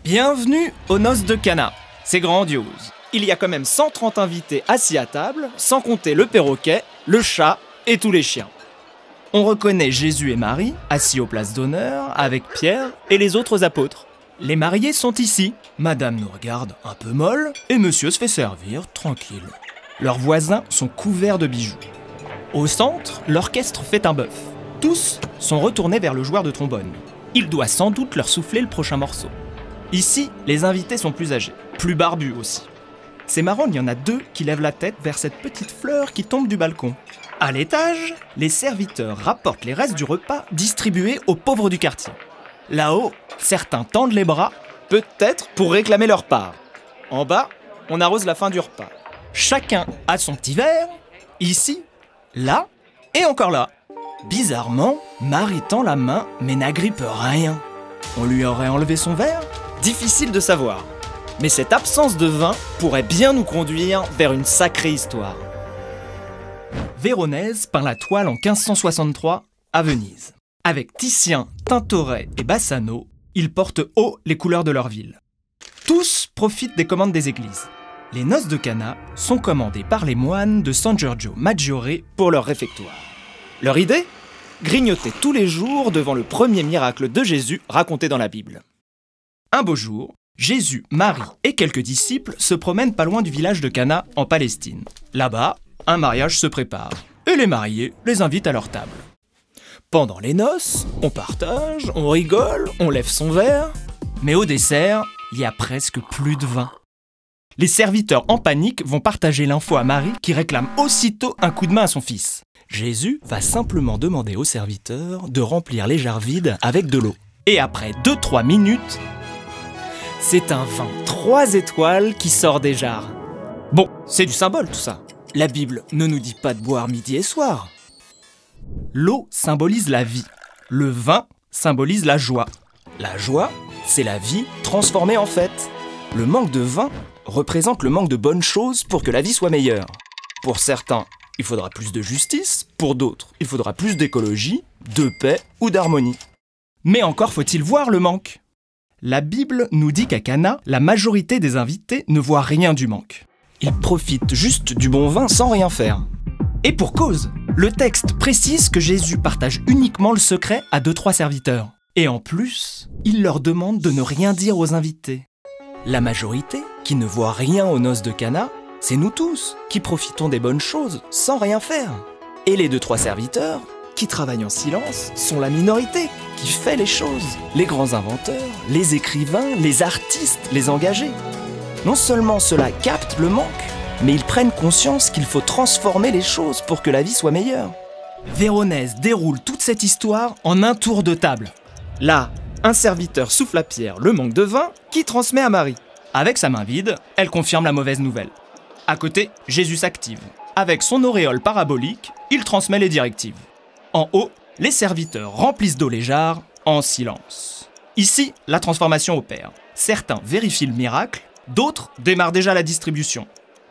Bienvenue aux noces de Cana. C'est grandiose. Il y a quand même 130 invités assis à table, sans compter le perroquet, le chat et tous les chiens. On reconnaît Jésus et Marie, assis aux places d'honneur, avec Pierre et les autres apôtres. Les mariés sont ici. Madame nous regarde un peu molle et monsieur se fait servir tranquille. Leurs voisins sont couverts de bijoux. Au centre, l'orchestre fait un bœuf. Tous sont retournés vers le joueur de trombone. Il doit sans doute leur souffler le prochain morceau. Ici, les invités sont plus âgés, plus barbus aussi. C'est marrant, il y en a deux qui lèvent la tête vers cette petite fleur qui tombe du balcon. À l'étage, les serviteurs rapportent les restes du repas distribués aux pauvres du quartier. Là-haut, certains tendent les bras, peut-être pour réclamer leur part. En bas, on arrose la fin du repas. Chacun a son petit verre, ici, là et encore là. Bizarrement, Marie tend la main mais n'agrippe rien. On lui aurait enlevé son verre ? Difficile de savoir. Mais cette absence de vin pourrait bien nous conduire vers une sacrée histoire. Véronèse peint la toile en 1563 à Venise. Avec Titien, Tintoret et Bassano, ils portent haut les couleurs de leur ville. Tous profitent des commandes des églises. Les noces de Cana sont commandées par les moines de San Giorgio Maggiore pour leur réfectoire. Leur idée ? Grignoter tous les jours devant le premier miracle de Jésus raconté dans la Bible. Un beau jour, Jésus, Marie et quelques disciples se promènent pas loin du village de Cana en Palestine. Là-bas, un mariage se prépare et les mariés les invitent à leur table. Pendant les noces, on partage, on rigole, on lève son verre, mais au dessert, il y a presque plus de vin. Les serviteurs en panique vont partager l'info à Marie qui réclame aussitôt un coup de main à son fils. Jésus va simplement demander aux serviteurs de remplir les jarres vides avec de l'eau. Et après 2-3 minutes, c'est un vin 3 étoiles qui sort des jarres. Bon, c'est du symbole tout ça. La Bible ne nous dit pas de boire midi et soir. L'eau symbolise la vie. Le vin symbolise la joie. La joie, c'est la vie transformée en fête. Le manque de vin représente le manque de bonnes choses pour que la vie soit meilleure. Pour certains, il faudra plus de justice. Pour d'autres, il faudra plus d'écologie, de paix ou d'harmonie. Mais encore faut-il voir le manque. La Bible nous dit qu'à Cana, la majorité des invités ne voient rien du manque. Ils profitent juste du bon vin sans rien faire. Et pour cause, le texte précise que Jésus partage uniquement le secret à 2-3 serviteurs. Et en plus, il leur demande de ne rien dire aux invités. La majorité, qui ne voit rien aux noces de Cana, c'est nous tous, qui profitons des bonnes choses sans rien faire. Et les 2-3 serviteurs, qui travaillent en silence, sont la minorité, qui fait les choses. Les grands inventeurs, les écrivains, les artistes, les engagés. Non seulement ceux-là captent le manque, mais ils prennent conscience qu'il faut transformer les choses pour que la vie soit meilleure. Véronèse déroule toute cette histoire en un tour de table. Là, un serviteur souffle à Pierre le manque de vin qui transmet à Marie. Avec sa main vide, elle confirme la mauvaise nouvelle. À côté, Jésus s'active. Avec son auréole parabolique, il transmet les directives. En haut, les serviteurs remplissent d'eau les jarres en silence. Ici, la transformation opère. Certains vérifient le miracle, d'autres démarrent déjà la distribution.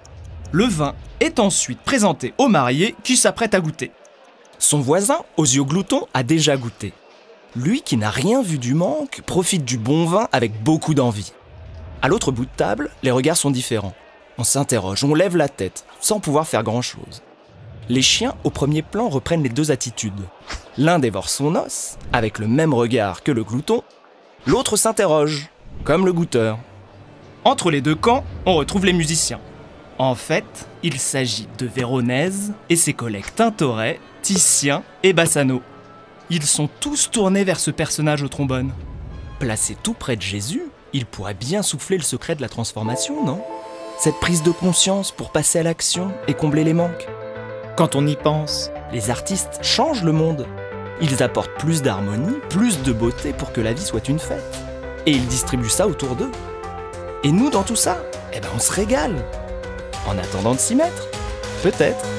Le vin est ensuite présenté au marié qui s'apprête à goûter. Son voisin, aux yeux gloutons, a déjà goûté. Lui qui n'a rien vu du manque, profite du bon vin avec beaucoup d'envie. À l'autre bout de table, les regards sont différents. On s'interroge, on lève la tête, sans pouvoir faire grand-chose. Les chiens, au premier plan, reprennent les 2 attitudes. L'un dévore son os, avec le même regard que le glouton. L'autre s'interroge, comme le goûteur. Entre les 2 camps, on retrouve les musiciens. En fait, il s'agit de Véronèse et ses collègues Tintoret, Titien et Bassano. Ils sont tous tournés vers ce personnage au trombone. Placé tout près de Jésus, il pourrait bien souffler le secret de la transformation, non ? Cette prise de conscience pour passer à l'action et combler les manques. Quand on y pense, les artistes changent le monde. Ils apportent plus d'harmonie, plus de beauté pour que la vie soit une fête. Et ils distribuent ça autour d'eux. Et nous, dans tout ça, on se régale. En attendant de s'y mettre, peut-être.